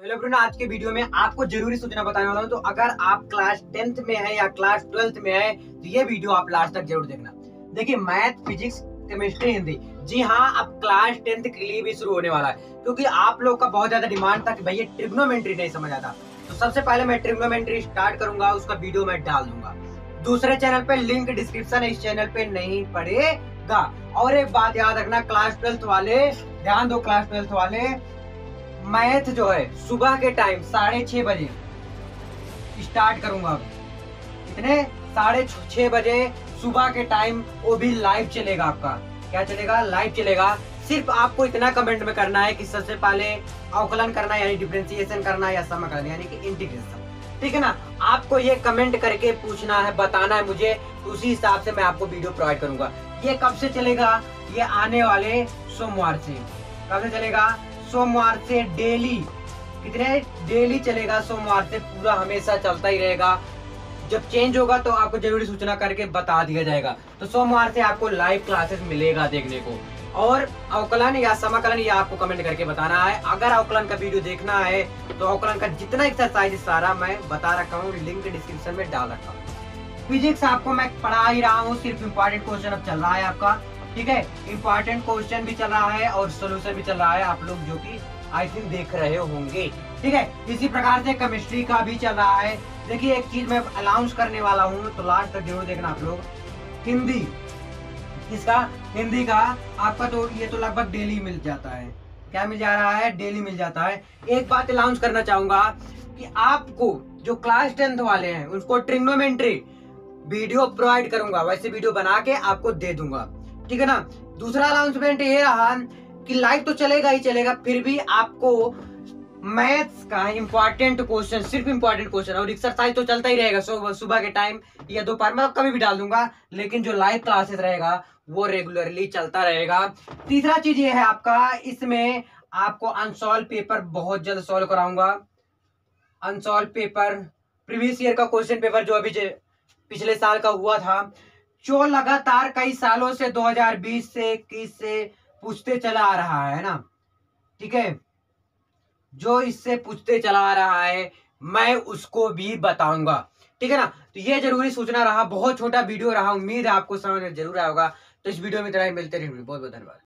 Hello friend, आज के video में आपको जरूरी सूचना बताने वाला हूँ। तो अगर आप क्लास 10th में है या क्लास 12th में है तो ये वीडियो आप लास्ट तक जरूर देखना। देखिए, मैथ, फिजिक्स, केमिस्ट्री, हिंदी, जी हाँ, अब क्लास 10th के लिए भी शुरू होने वाला है, क्योंकि आप लोग का बहुत ज्यादा डिमांड था कि भैया ट्रिग्नोमेट्री नहीं समझ आता। तो सबसे पहले मैं ट्रिग्नोमेट्री स्टार्ट करूंगा, उसका वीडियो मैं डाल दूंगा दूसरे चैनल पे, लिंक डिस्क्रिप्शन है, इस चैनल पे नहीं पड़ेगा। और एक बात याद रखना, क्लास 12th वाले ध्यान दो, क्लास 12th वाले मैथ जो है सुबह के टाइम 6:30 बजे स्टार्ट करूंगा। कितने? 6:30 बजे सुबह के टाइम, वो भी लाइव चलेगा। आपका क्या चलेगा? लाइव चलेगा। सिर्फ आपको इतना कमेंट में करना है कि सबसे पहले अवकलन करना यानी डिफरेंशिएशन करना या समाकलन यानी कि इंटीग्रेशन, ठीक है ना। आपको ये कमेंट करके पूछना है, बताना है मुझे, उसी हिसाब से मैं आपको वीडियो प्रोवाइड करूंगा। ये कब से चलेगा? ये आने वाले सोमवार से। कब से चलेगा? सोमवार से डेली। कितने? डेली चलेगा सोमवार से, पूरा हमेशा चलता ही रहेगा। जब चेंज होगा तो आपको जरूरी सूचना करके बता दिया जाएगा। तो सोमवार से आपको लाइव क्लासेस मिलेगा देखने को। और अवकलन या समाकलन ये आपको कमेंट करके बताना है। अगर अवकलन का वीडियो देखना है तो अवकलन का जितना एक्सरसाइज सारा मैं बता रखा हूँ, लिंक डिस्क्रिप्शन में डाल रखा हूँ। फिजिक्स आपको मैं पढ़ा ही रहा हूँ, सिर्फ इंपॉर्टेंट क्वेश्चन अब चल रहा है आपका, ठीक है। इंपॉर्टेंट क्वेश्चन भी चल रहा है और सोल्यूशन भी चल रहा है, आप लोग जो कि आई थिंक देख रहे होंगे, ठीक है। इसी प्रकार से केमिस्ट्री का भी चल रहा है। देखिए, एक चीज मैं अनाउंस करने वाला हूँ, तो लास्ट तक जरूर देखना आप लोग। हिंदी, इसका हिंदी का आपका तो ये तो लगभग डेली मिल जाता है। क्या मिल जा रहा है? डेली मिल जाता है। एक बात अनाउंस करना चाहूंगा कि आपको जो क्लास 10th वाले हैं उनको ट्रिग्नोमेट्री वीडियो प्रोवाइड करूंगा, वैसे वीडियो बना के आपको दे दूंगा, ठीक है ना। दूसरा अनाउंसमेंट ये रहा कि लाइव तो चलेगा ही चलेगा, फिर भी आपको मैथ्स का इंपॉर्टेंट क्वेश्चन, सिर्फ इंपॉर्टेंट क्वेश्चन और एक्सरसाइज तो चलता ही रहेगा सुबह के टाइम या दोपहर में, कभी भी डाल दूंगा। लेकिन जो लाइव क्लासेस रहेगा वो रेगुलरली चलता रहेगा। तीसरा चीज ये है आपका, इसमें आपको अनसॉल्व पेपर बहुत जल्द सॉल्व कराऊंगा। अनसॉल्व पेपर, प्रीवियस ईयर का क्वेश्चन पेपर जो अभी पिछले साल का हुआ था, जो लगातार कई सालों से 2020 से 21 से पूछते चला आ रहा है ना, ठीक है। जो इससे पूछते चला आ रहा है मैं उसको भी बताऊंगा, ठीक है ना। तो ये जरूरी सूचना रहा, बहुत छोटा वीडियो रहा, उम्मीद है आपको समझ में जरूर आया होगा। तो इस वीडियो में इतना ही, मिलते रहेंगे। बहुत बहुत धन्यवाद।